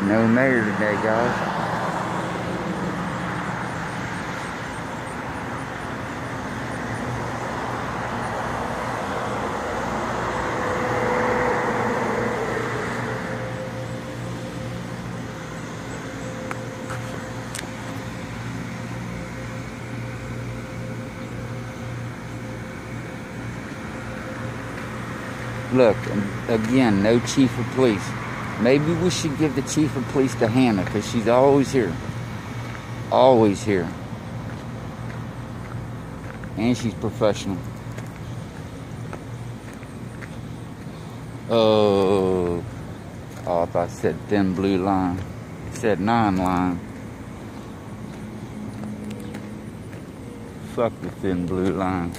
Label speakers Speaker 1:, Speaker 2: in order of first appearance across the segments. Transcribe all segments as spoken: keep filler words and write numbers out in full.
Speaker 1: No mayor today, guys. Look, again, no chief of police. Maybe we should give the chief of police to Hannah, because she's always here. Always here. And she's professional. Oh, oh, I thought I said thin blue line. I said nine line. Fuck the thin blue line.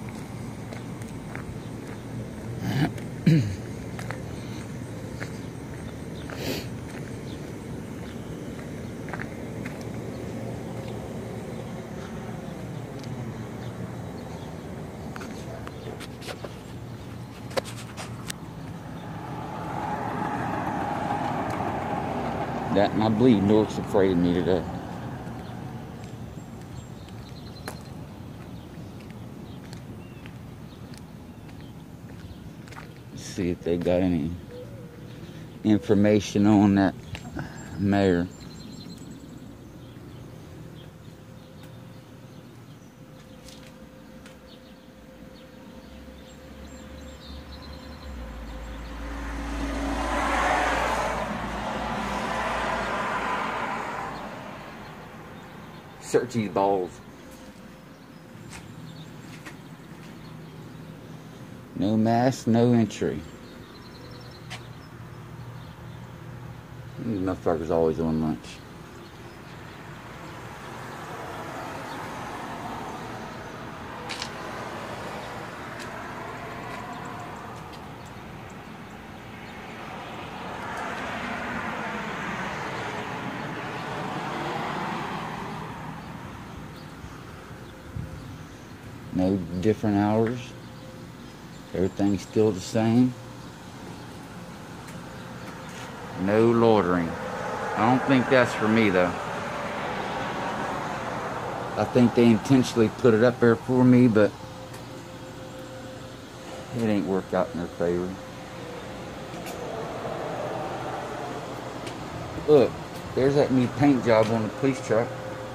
Speaker 1: That and I believe Newark's afraid of me today. Let's see if they got any information on that mayor. Search these balls. No mask, no entry. These motherfuckers always on lunch. No different hours. Everything's still the same. No loitering. I don't think that's for me though. I think they intentionally put it up there for me, but it ain't worked out in their favor. Look, there's that new paint job on the police truck.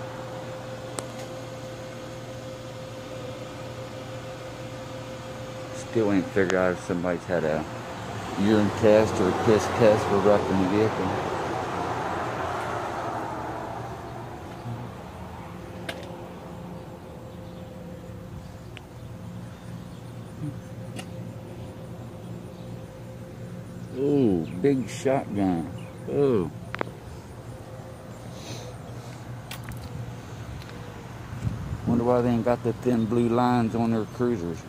Speaker 1: Still ain't figured out if somebody's had a urine test or a piss test for wrecking the vehicle. Ooh, big shotgun. Ooh. Wonder why they ain't got the thin blue lines on their cruisers.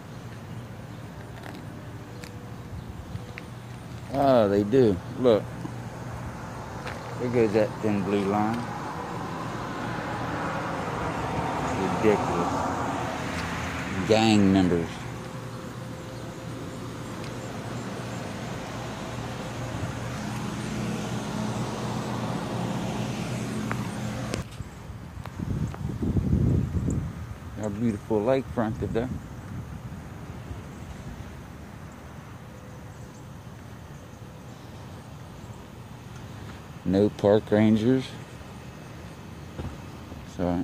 Speaker 1: Oh, they do. Look. There goes that thin blue line. It's ridiculous. Gang members. Our beautiful lakefront there. No park rangers. It's alright.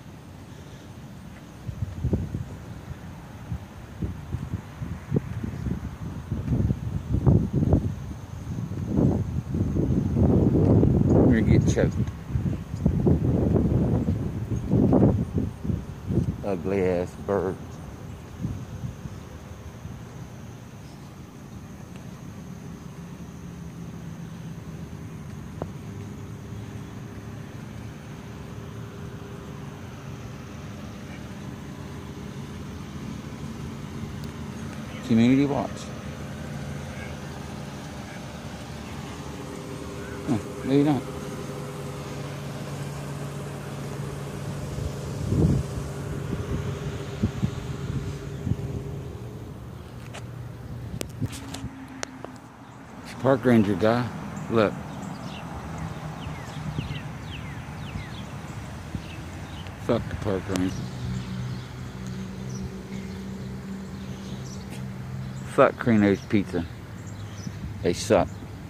Speaker 1: We're gonna get choked. Ugly ass birds. Community watch. Oh, maybe not. Park ranger guy, look. Fuck the park lane. Fuck Crino's Pizza. They suck.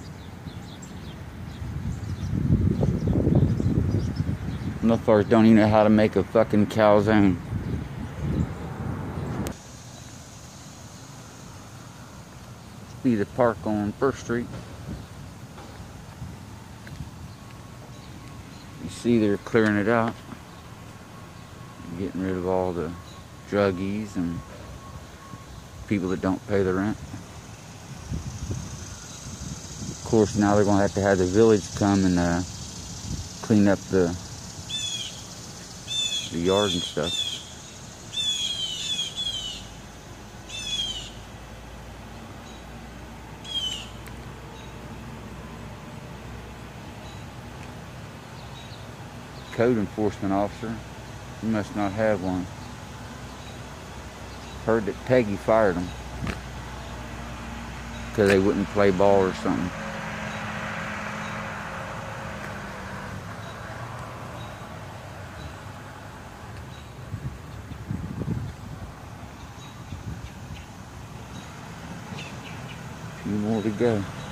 Speaker 1: Motherfuckers don't even know how to make a fucking calzone. Be the park on First Street. You see they're clearing it out. Getting rid of all the druggies and people that don't pay the rent. Of course, now they're going to have to have the village come and uh, clean up the, the yard and stuff. Code enforcement officer. You must not have one. Heard that Peggy fired them because they wouldn't play ball or something. A few more to go.